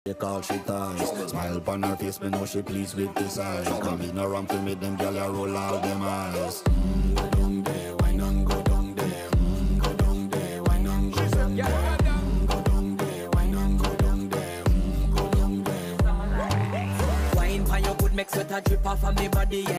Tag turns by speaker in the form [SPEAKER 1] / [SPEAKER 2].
[SPEAKER 1] Take all she ties. Smile upon her face, me know she pleased with this eyes. Come in around to make them gyal a roll out them eyes. Go down there, wine and go down there. Go down there, wine and go down there. Go down there, wine and go down there. Go down there.
[SPEAKER 2] Wine for your good, make sweat a drip off of me body.